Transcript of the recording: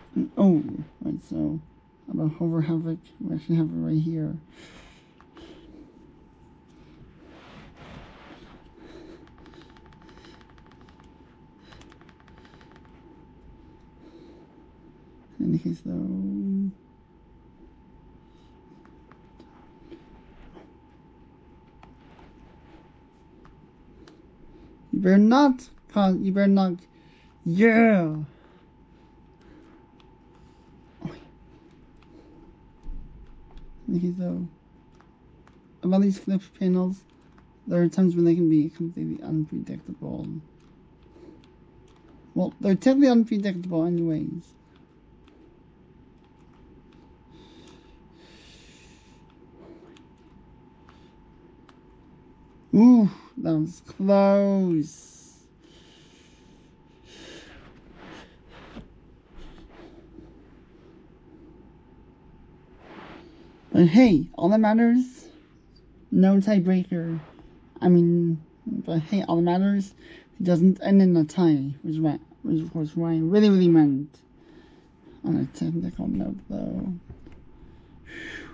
Oh, right, so about Hover Havoc, we actually have it right here. In any case, though, you better not, you better not, yeah! In any case, though, about these flip panels, there are times when they can be completely unpredictable. Well, they're technically unpredictable anyways. Ooh, that was close. But hey, all that matters, no tiebreaker. But hey, all that matters, it doesn't end in a tie, which of course what I really meant. On a technical note, though.